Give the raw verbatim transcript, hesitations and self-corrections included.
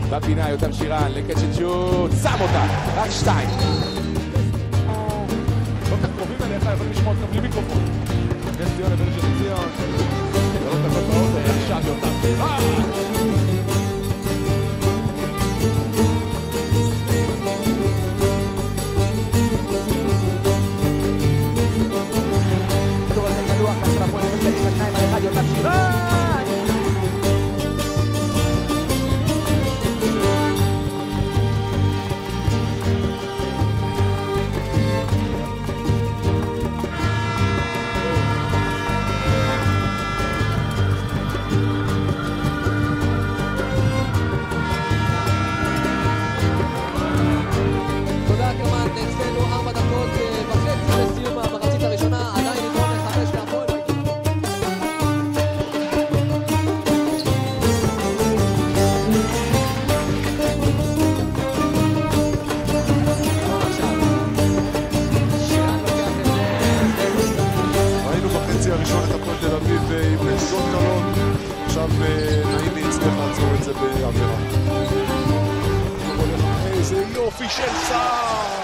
בפינה יותם שירן, לקצ'ן שוט, שם אותה, רק שתיים. לא כך קרובים אליך, יכולים לשמוע אותם בלי מיקרופון. נס ציון לבין ראשון לציון. לא אותם בטעות, עכשיו יותם. הראשון את הפועל תל אביב עם נקודות קלות, עכשיו נעימי יצטרך לעצור את זה בעבירה. איזה יופי של סער!